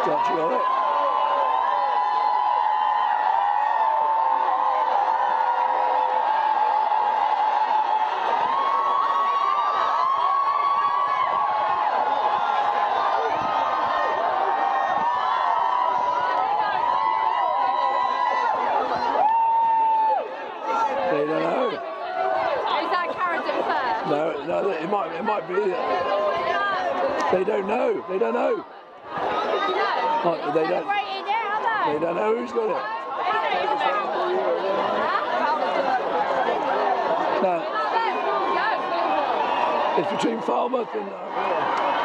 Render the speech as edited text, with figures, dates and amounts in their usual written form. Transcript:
Touching on it. They don't know. Is that carrot and fur? No, it might be. They don't know. They don't know. They don't know who's got it. No. It's between Falmouth and